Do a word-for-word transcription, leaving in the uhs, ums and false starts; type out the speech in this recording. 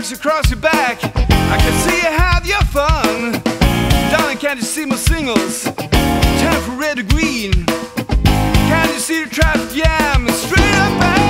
marks across your back. I can see you have your fun. Darling, can't you see my singles? Time for red or green. Can't you see the traffic? Yeah, I'm straight up back.